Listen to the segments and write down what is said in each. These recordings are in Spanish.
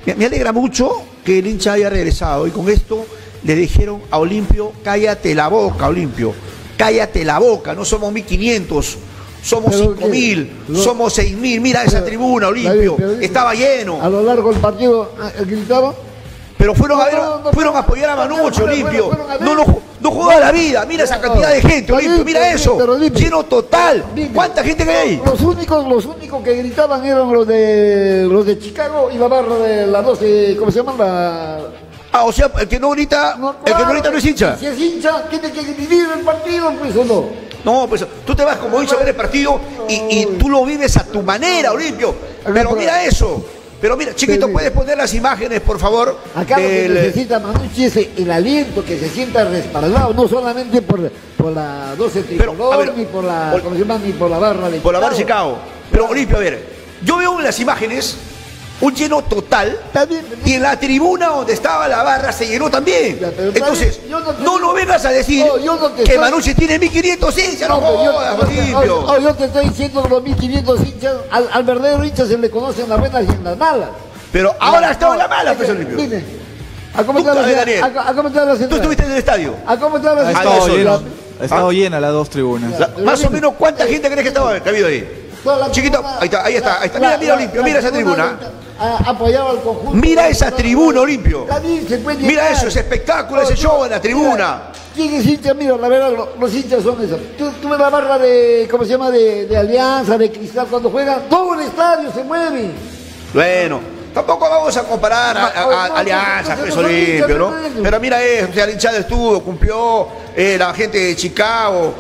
Me alegra mucho que el hincha haya regresado y con esto le dijeron a Olimpio, cállate la boca, Olimpio, cállate la boca, no somos 1500, somos 5000, somos 6000, mira esa tribuna, Olimpio, estaba lleno. A lo largo del partido gritaban. Pero fueron a apoyar a Manucci, Olimpio. No jugaba la vida. Mira esa cantidad de gente, Olimpio. Mira eso. Lleno total. ¿Cuánta gente que hay ahí? Los únicos que gritaban eran los de Chicago y la barra de la 12, ¿cómo se llama? O sea, el que no grita, no es hincha. Si es hincha, tiene que dividir el partido, pues o no. No, pues tú te vas como hincha a ver el partido y tú lo vives a tu manera, Olimpio. Pero mira eso. Pero mira, Chiquito, ¿puedes poner las imágenes, por favor? Acá lo que necesita Manucci es el aliento, que se sienta respaldado, no solamente por la 12 tricolor, ni por la, ¿cómo se llama? Ni por la barra de por la barra de Chicago. Pero, Olimpio, a ver, yo veo en las imágenes un lleno total y en la tribuna donde estaba la barra se llenó también. Entonces, no vengas a decir que Manucci tiene 1500 hinchas, no jodas, Olimpio. Yo te estoy diciendo que los 1500 hinchas, al verdadero hincha se le conocen las buenas y en las malas. Pero ahora estaba en la mala, pues, Olimpio. Dime, ¿a cómo está la central? ¿Tú estuviste en el estadio? ¿A cómo está la central? Ha estado llena las dos tribunas. Más o menos, ¿cuánta gente crees que estaba habido ahí? Chiquito, ahí está. Mira, Olimpio, mira esa tribuna. Apoyado al conjunto. Mira esa tribuna, Olimpio. Mira eso, ese espectáculo, ese show en la tribuna. ¿Quién es hincha? Mira, la verdad, los hinchas son esos. Tú ves la barra de, ¿cómo se llama? De Alianza, de Cristal, cuando juegan, todo el estadio se mueve. Bueno, tampoco vamos a comparar a Alianza, pues, Olimpio, ¿no? Pero mira eso, o sea, el hinchado estuvo, cumplió, la gente de Chicago.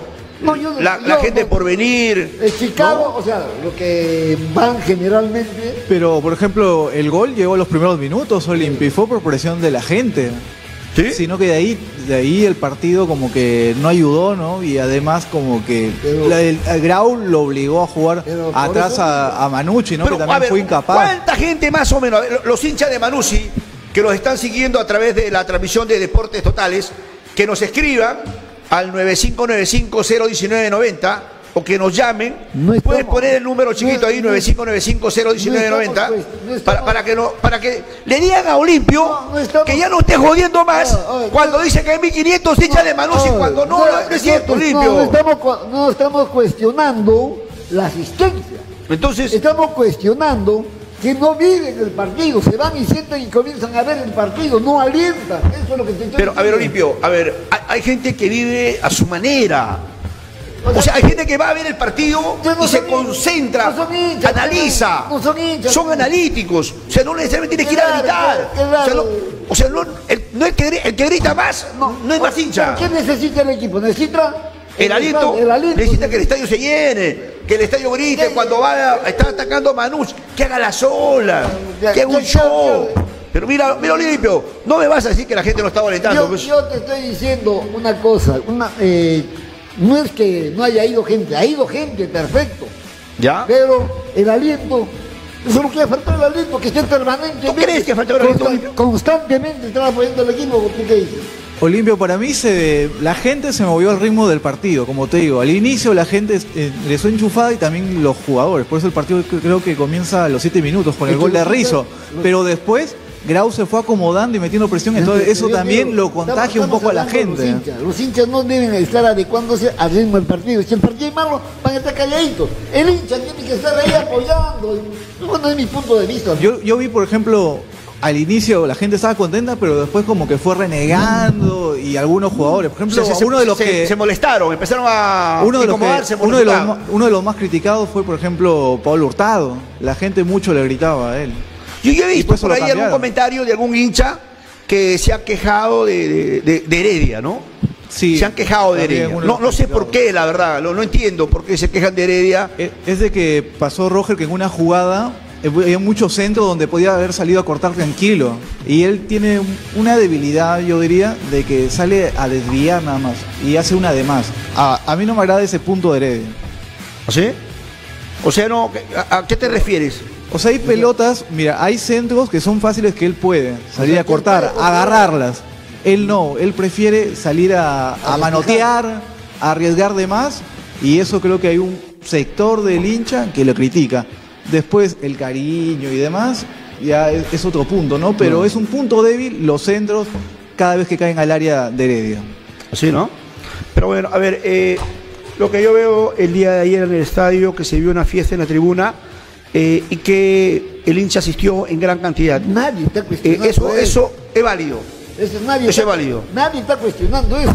La gente por venir. Chicago, ¿no? O sea, lo que van generalmente. Pero, por ejemplo, el gol llegó a los primeros minutos, Olimpio, y fue por presión de la gente. ¿Sí? Sino que de ahí el partido como que no ayudó, ¿no? Y además como que el Grau lo obligó a jugar atrás a Manucci, ¿no? Pero, que también fue incapaz. ¿Cuánta gente más o menos? Los hinchas de Manucci, que los están siguiendo a través de la transmisión de Deportes Totales, que nos escriban al 9595-01990 o que nos llamen. Puedes poner el número chiquito ahí, 9595-01990, para que le digan a Olimpio que ya no esté jodiendo más cuando dice que hay 1500 hinchas de Manucci, cuando no es cierto, Olimpio. No estamos cuestionando la asistencia. Entonces, estamos cuestionando que no viven el partido, se van y sienten y comienzan a ver el partido, no alientan. Eso es lo que te estoy diciendo. A ver, Olimpio, hay gente que vive a su manera. O sea, hay gente que va a ver el partido y se concentra, analiza, son analíticos. O sea, no necesariamente tienes que ir a gritar. O sea, el que grita más no es más hincha. ¿Qué necesita el equipo? Necesita el aliento, necesita que el estadio se llene, que el estadio grite cuando está atacando a Manucci, que haga las olas, que haga un show. Pero mira, Olimpio, no me vas a decir que la gente no está alentando. Yo te estoy diciendo una cosa, no es que no haya ido gente, ha ido gente, perfecto. ¿Ya? Pero el aliento, solo que falta el aliento, que esté permanentemente. ¿Tú crees que falta el aliento? Constantemente están apoyando al equipo, ¿tú qué dices? Olimpio, para mí la gente se movió al ritmo del partido, como te digo. Al inicio la gente les fue enchufada y también los jugadores. Por eso el partido creo que comienza a los 7 minutos con el gol de Rizzo. Pero después Grau se fue acomodando y metiendo presión, entonces eso también lo contagia un poco a la gente. Los hinchas no deben estar adecuándose al ritmo del partido. Si el partido es malo, van a estar calladitos. El hincha tiene que estar ahí apoyando. Bueno, es mi punto de vista. Yo vi, por ejemplo, al inicio la gente estaba contenta, pero después como que fue renegando y algunos jugadores, por ejemplo, uno de los que se molestaron, empezaron a incomodarse. Uno de los más criticados fue, por ejemplo, Pablo Hurtado. La gente mucho le gritaba a él. Yo he visto por ahí algún comentario de algún hincha que se ha quejado de Heredia, ¿no? Sí. Se han quejado de Heredia. No sé por qué, la verdad, no entiendo por qué se quejan de Heredia. Es de que pasó Roger que en una jugada había muchos centros donde podía haber salido a cortar tranquilo. Y él tiene una debilidad, yo diría, de que sale a desviar nada más y hace una de más. A mí no me agrada ese punto de Heredia. ¿Sí? O sea, no, ¿a qué te refieres? O sea, hay pelotas, mira, hay centros que son fáciles que él puede salir a cortar, agarrarlas. Él no, él prefiere salir a manotear, a arriesgar de más, y eso creo que hay un sector del hincha que lo critica. Después el cariño y demás, ya es otro punto, ¿no? Pero es un punto débil los centros cada vez que caen al área de Heredia. Sí, ¿no? Pero bueno, a ver, lo que yo veo el día de ayer en el estadio, que se vio una fiesta en la tribuna y que el hincha asistió en gran cantidad. Nadie está cuestionando eso es válido. Eso es válido. Nadie está cuestionando eso.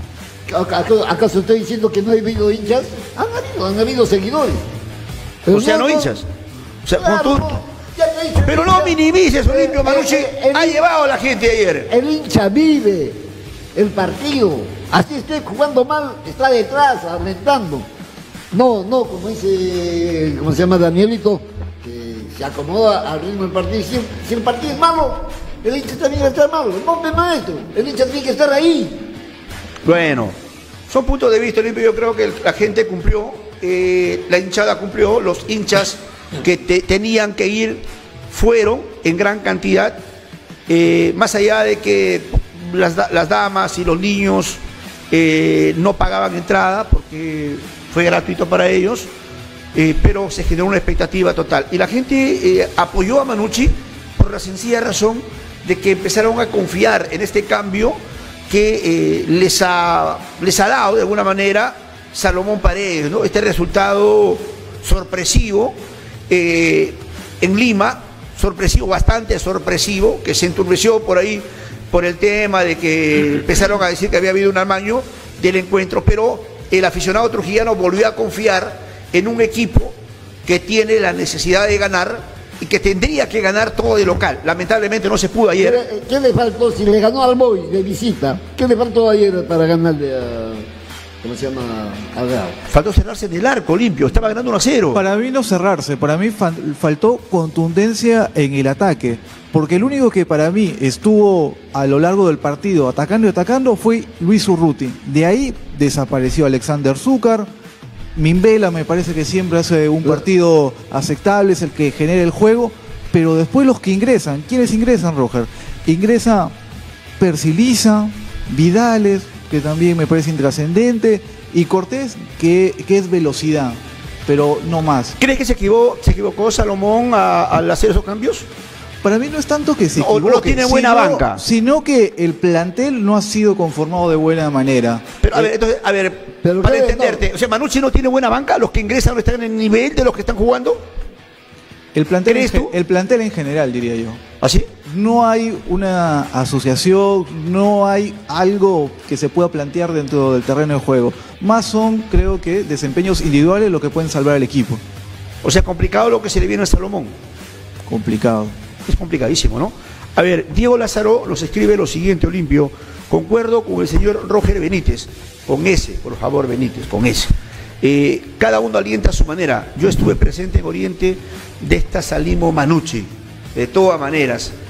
¿Acaso estoy diciendo que no ha habido hinchas? Han habido seguidores. Pero o sea, no hinchas. O sea, claro, pero no minimices, Olimpio. Manucci ha llevado a la gente ayer. El hincha vive el partido. Así esté jugando mal, está detrás, alentando. No, como dice, ¿cómo se llama? Danielito, que se acomoda al ritmo del partido. Si el partido es malo, el hincha también está malo. No, maestro, el hincha tiene que estar ahí. Bueno, son puntos de vista, Olimpio. Yo creo que la gente cumplió, la hinchada cumplió, los hinchas que tenían que ir fueron en gran cantidad, más allá de que las damas y los niños no pagaban entrada porque fue gratuito para ellos, pero se generó una expectativa total. Y la gente apoyó a Manucci por la sencilla razón de que empezaron a confiar en este cambio que les ha dado de alguna manera Salomón Paredes, ¿no? Este resultado sorpresivo en Lima, sorpresivo, bastante sorpresivo, que se enturbeció por ahí por el tema de que empezaron a decir que había habido un amaño del encuentro, pero el aficionado trujillano volvió a confiar en un equipo que tiene la necesidad de ganar y que tendría que ganar todo de local. Lamentablemente no se pudo ayer. ¿Qué le faltó? Si le ganó al Boy de visita, ¿qué le faltó ayer para ganarle a... ¿cómo se llama? Algado? Faltó cerrarse en el arco, Limpio, estaba ganando 1-0. Para mí no cerrarse, para mí faltó contundencia en el ataque, porque el único que para mí estuvo a lo largo del partido atacando y atacando fue Luis Urruti. De ahí desapareció Alexander Zúcar. Minvela me parece que siempre hace un partido aceptable, es el que genera el juego, pero después los que ingresan, ¿quiénes ingresan, Roger? Ingresa Persiliza, Vidales, que también me parece intrascendente, y Cortés, que es velocidad, pero no más. ¿Crees que se equivocó Salomón al hacer esos cambios? Para mí no es tanto que se equivoque, no tiene buena banca, sino que el plantel no ha sido conformado de buena manera. Pero a ver, entonces, para entenderte, o sea, Manucci no tiene buena banca, los que ingresan no están en el nivel de los que están jugando. El plantel en general, diría yo. ¿Así? No hay una asociación, no hay algo que se pueda plantear dentro del terreno de juego. Más son, creo que, desempeños individuales lo que pueden salvar al equipo. O sea, complicado lo que se le viene a Salomón. Complicado. Es complicadísimo, ¿no? A ver, Diego Lázaro nos escribe lo siguiente, Olimpio. Concuerdo con el señor Roger Benítez, con ese, por favor, Benítez, con ese. Cada uno alienta a su manera. Yo estuve presente en Oriente, de esta salimos Manucci, de todas maneras.